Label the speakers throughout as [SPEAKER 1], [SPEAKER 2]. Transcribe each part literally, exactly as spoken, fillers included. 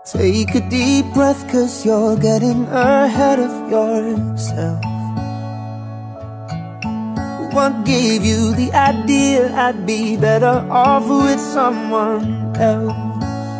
[SPEAKER 1] Take a deep breath, cause you're getting ahead of yourself. What gave you the idea I'd be better off with someone else?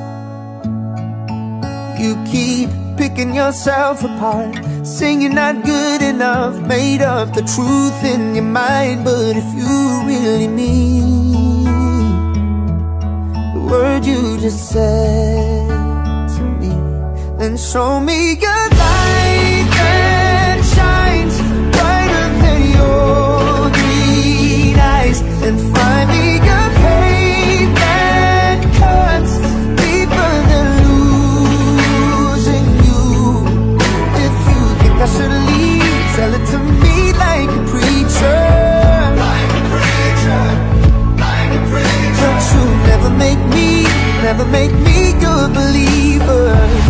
[SPEAKER 1] You keep picking yourself apart, saying you're not good enough, made up the truth in your mind. But if you really mean the word you just said to me, then show me your light that shines brighter than your green eyes, and find me your pain that cuts deeper than losing you. If you think I should leave, tell it to me like a preacher, like a preacher, like a preacher. But you'll never make me, never make me your believer.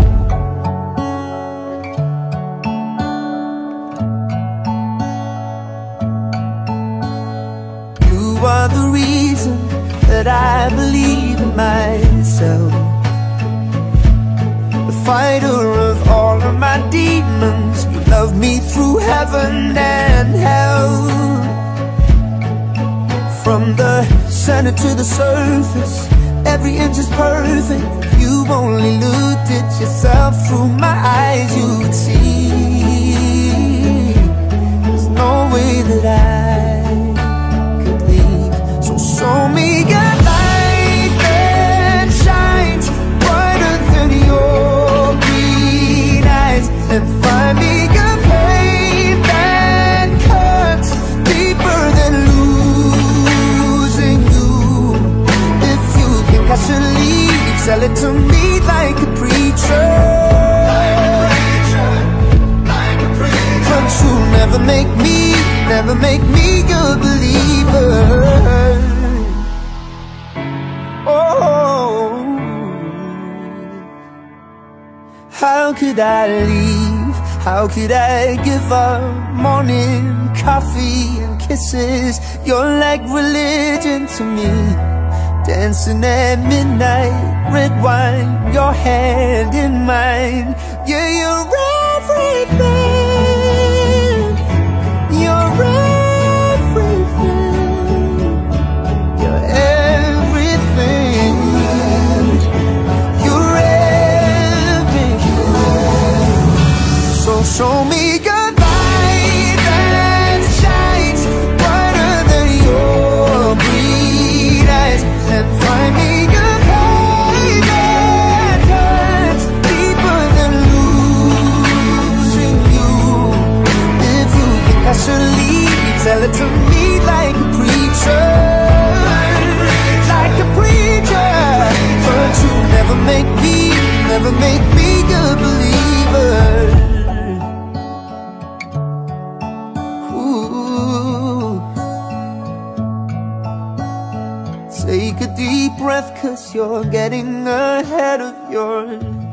[SPEAKER 1] You are the reason that I believe in myself, the fighter of all of my demons. You love me through heaven and hell. From the center to the surface, every inch is perfect. If you only looked at yourself through my eyes, you would see there's no way that I could leave. So show me your light that shines brighter than your green eyes, and find me your pain that cuts deeper than losing you. If you think I should leave, tell it to me like a preacher, like a preacher, like a preacher. But you'll never make me, never make me your believer. Oh, how could I leave? How could I give up morning coffee and kisses? You're like religion to me. Dancing at midnight, red wine, your hand in mine. Yeah, you're everything. You're everything. You're everything. You're everything. So show me your light that shines brighter than your green eyes, and find me your pain that cuts deeper than losing you. If you think I should leave, tell it to me like a preacher, like a preacher. But you never make me, never make me a believer. Ooh. Take a deep breath, cause you're getting ahead of yourself.